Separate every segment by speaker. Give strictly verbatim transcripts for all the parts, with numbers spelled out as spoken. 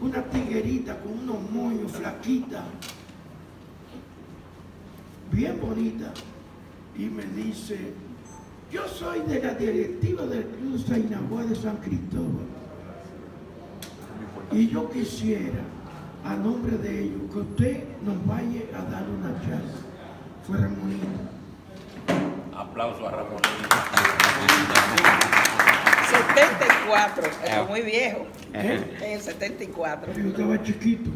Speaker 1: una tiguerita con unos moños, flaquita, bien bonita, y me dice, yo soy de la directiva del Club Sainagua de San Cristóbal, y yo quisiera, a nombre de ellos, que usted nos vaya a dar una charla. Fue Ramonito.
Speaker 2: Aplauso a Ramonito.
Speaker 3: setenta y cuatro, es muy viejo.
Speaker 1: ¿Eh?
Speaker 3: En el setenta y cuatro.
Speaker 1: Yo estaba chiquito.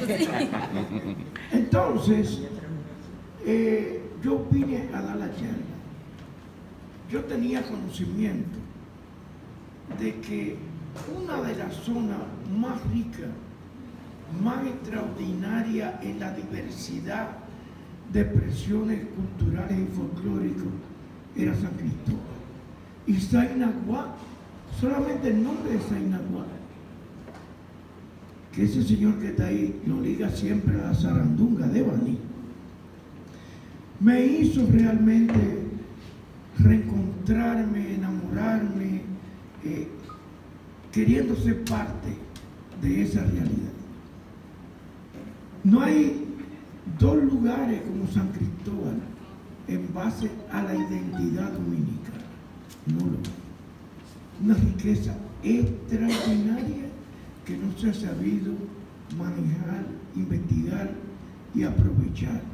Speaker 1: Entonces, eh, yo vine a dar la charla. Yo tenía conocimiento de que una de las zonas más ricas, más extraordinarias en la diversidad de expresiones culturales y folclóricas era San Cristóbal. Y Sainagua, solamente el nombre de Sainagua, que ese señor que está ahí lo liga siempre a la zarandunga de Baní, me hizo realmente reencontrarme, enamorarme, eh, queriendo ser parte de esa realidad. No hay dos lugares como San Cristóbal en base a la identidad dominicana. No lo hay. Una riqueza extraordinaria que no se ha sabido manejar, investigar y aprovechar.